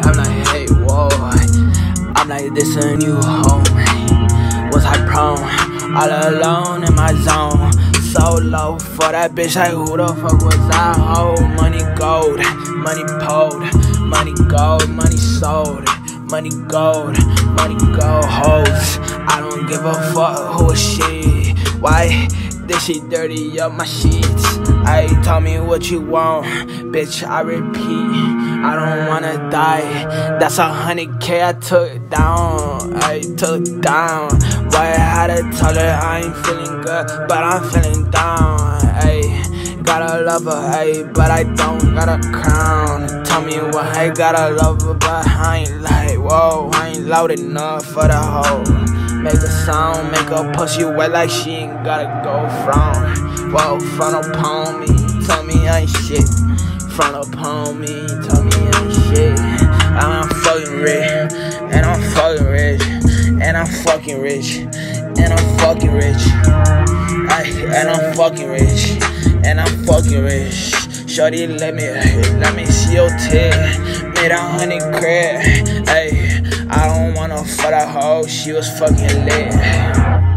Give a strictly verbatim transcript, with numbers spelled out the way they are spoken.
I'm like, hey, whoa. I'm like, this a new home. Was I prone? All alone in my zone. So low for that bitch, like who the fuck was I? Oh, money gold, money pulled, money gold, money sold, money gold, money gold hoes. I don't give a fuck who is she. Why this shit dirty up my sheets? I tell me what you want, bitch, I repeat. I don't wanna die. That's a hundred K I took down. I took down. Why I had to tell her I ain't feeling good, but I'm feeling down. Ayy, gotta love her, ayy, but I don't got a crown. Tell me what I gotta love her, but I ain't like, whoa, I ain't loud enough for the hoe. Make a sound, make her pussy wet like she ain't gotta go frown. Whoa, front upon me, tell me I ain't shit. Front upon me, tell me I ain't shit. I'm fucking rich, and I'm fucking rich, and I'm fucking rich, and I'm fucking rich. Ay, and I'm fucking rich, and I'm fucking rich. Shorty, let me, let me see your tit. Made a hundred crib, ay. I don't wanna fuck that hoe, she was fucking lit.